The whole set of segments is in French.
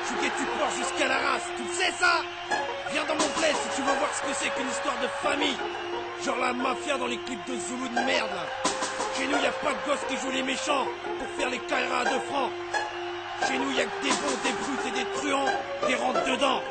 portugais tu portes jusqu'à la race, tu le sais ça? Viens dans mon bled si tu veux voir ce que c'est qu'une histoire de famille. Genre la mafia dans les clips de Zoulou de merde là. Chez nous y'a pas de gosses qui jouent les méchants pour faire les Kaira à 2 francs. Chez nous y'a que des bons, des brutes et des truands, des rentres dedans.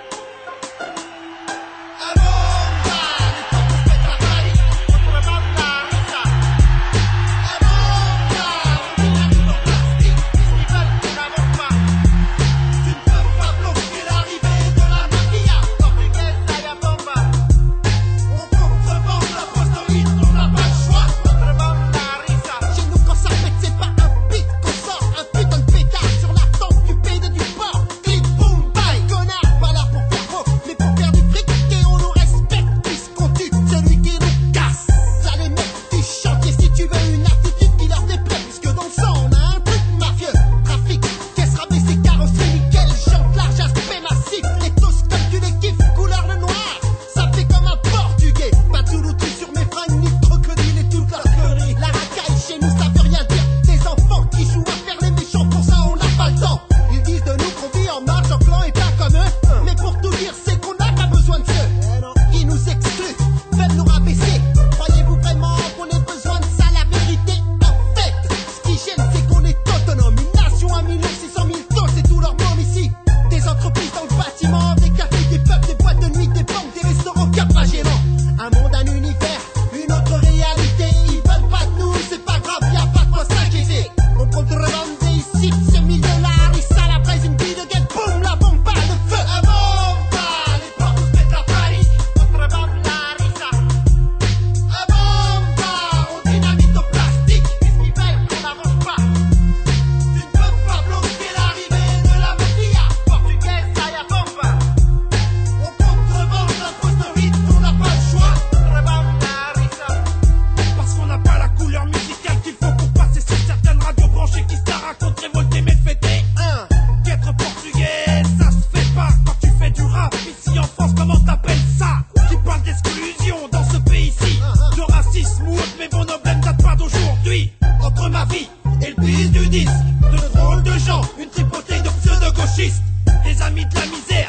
Entre ma vie et le pays du 10, 2 drôles de gens, une tripotée de pseudo-gauchistes, des amis de la misère